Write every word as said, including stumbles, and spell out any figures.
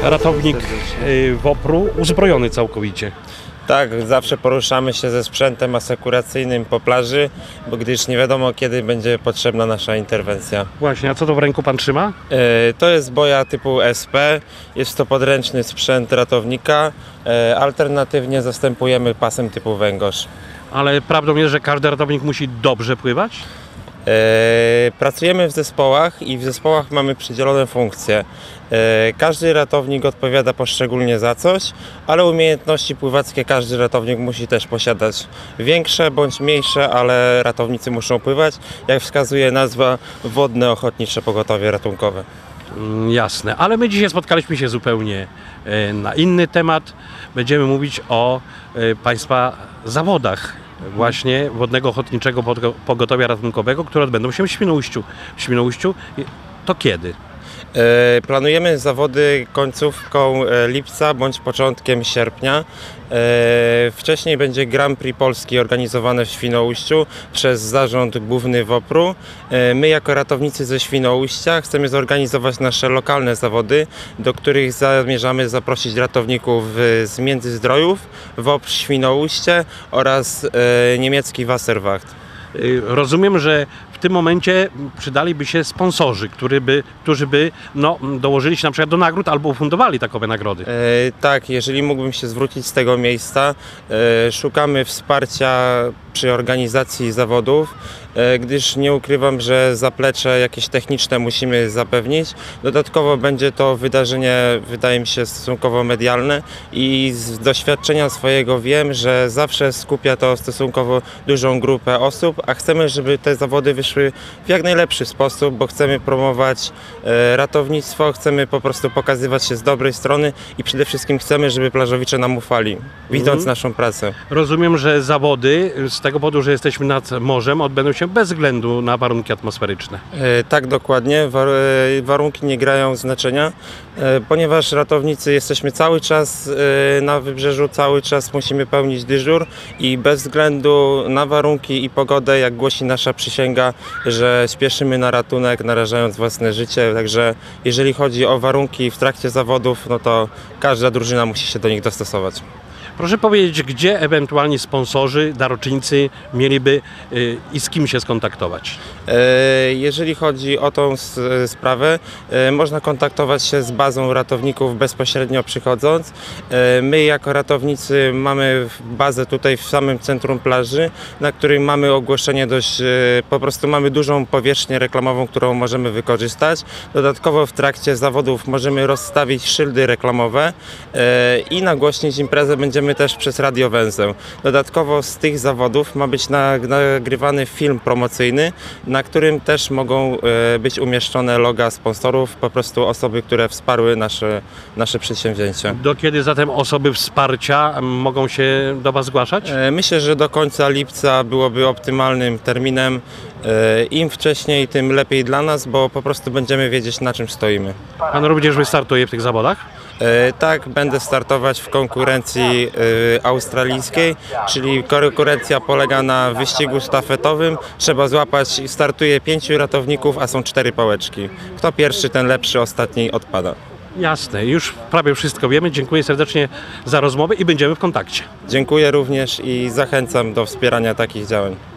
ratownik WOPR-u uzbrojony całkowicie. Tak, zawsze poruszamy się ze sprzętem asekuracyjnym po plaży, bo gdyż nie wiadomo, kiedy będzie potrzebna nasza interwencja. Właśnie, a co to w ręku pan trzyma? E, to jest boja typu S P, jest to podręczny sprzęt ratownika, e, alternatywnie zastępujemy pasem typu węgorz. Ale prawdą jest, że każdy ratownik musi dobrze pływać? E, pracujemy w zespołach i w zespołach mamy przydzielone funkcje. E, każdy ratownik odpowiada poszczególnie za coś, ale umiejętności pływackie każdy ratownik musi też posiadać. Większe bądź mniejsze, ale ratownicy muszą pływać, jak wskazuje nazwa Wodne Ochotnicze Pogotowie Ratunkowe. Mm, jasne, ale my dzisiaj spotkaliśmy się zupełnie e, na inny temat. Będziemy mówić o e, Państwa zawodach właśnie Wodnego Ochotniczego Pogotowia Ratunkowego, które odbędą się w Świnoujściu. W Świnoujściu to kiedy? E, planujemy zawody końcówką lipca bądź początkiem sierpnia. E, wcześniej będzie Grand Prix Polski organizowane w Świnoujściu przez Zarząd Główny WOPR-u. E, my jako ratownicy ze Świnoujścia chcemy zorganizować nasze lokalne zawody, do których zamierzamy zaprosić ratowników z Międzyzdrojów, WOPR Świnoujście oraz e, niemiecki Wasserwacht. Rozumiem, że w tym momencie przydaliby się sponsorzy, którzy by, którzy by no, dołożyli się na przykład do nagród albo ufundowali takowe nagrody. E, tak, jeżeli mógłbym się zwrócić z tego miejsca, e, szukamy wsparcia przy organizacji zawodów, e, gdyż nie ukrywam, że zaplecze jakieś techniczne musimy zapewnić. Dodatkowo będzie to wydarzenie, wydaje mi się, stosunkowo medialne i z doświadczenia swojego wiem, że zawsze skupia to stosunkowo dużą grupę osób, a chcemy, żeby te zawody wyszły w jak najlepszy sposób, bo chcemy promować e, ratownictwo, chcemy po prostu pokazywać się z dobrej strony i przede wszystkim chcemy, żeby plażowicze nam ufali, widząc mhm. naszą pracę. Rozumiem, że zawody z tego powodu, że jesteśmy nad morzem, odbędą się bez względu na warunki atmosferyczne. E, tak, dokładnie. War, e, warunki nie grają znaczenia, e, ponieważ ratownicy jesteśmy cały czas e, na wybrzeżu, cały czas musimy pełnić dyżur i bez względu na warunki i pogodę, jak głosi nasza przysięga, że spieszymy na ratunek, narażając własne życie. Także jeżeli chodzi o warunki w trakcie zawodów, no to każda drużyna musi się do nich dostosować. Proszę powiedzieć, gdzie ewentualnie sponsorzy, darczyńcy mieliby yy, i z kim się skontaktować? Jeżeli chodzi o tą sprawę, można kontaktować się z bazą ratowników bezpośrednio przychodząc. My jako ratownicy mamy bazę tutaj w samym centrum plaży, na której mamy ogłoszenie dość, po prostu mamy dużą powierzchnię reklamową, którą możemy wykorzystać. Dodatkowo w trakcie zawodów możemy rozstawić szyldy reklamowe i nagłośnić imprezę będziemy też przez radiowęzeł. Dodatkowo z tych zawodów ma być nagrywany film promocyjny, na którym też mogą być umieszczone loga sponsorów, po prostu osoby, które wsparły nasze, nasze przedsięwzięcie. Do kiedy zatem osoby wsparcia mogą się do Was zgłaszać? Myślę, że do końca lipca byłoby optymalnym terminem. Im wcześniej, tym lepiej dla nas, bo po prostu będziemy wiedzieć, na czym stoimy. Pan również wystartuje w tych zawodach? Tak, będę startować w konkurencji australijskiej, czyli konkurencja polega na wyścigu sztafetowym. Trzeba złapać, startuje pięciu ratowników, a są cztery pałeczki. Kto pierwszy, ten lepszy, ostatni odpada. Jasne, już prawie wszystko wiemy. Dziękuję serdecznie za rozmowę i będziemy w kontakcie. Dziękuję również i zachęcam do wspierania takich działań.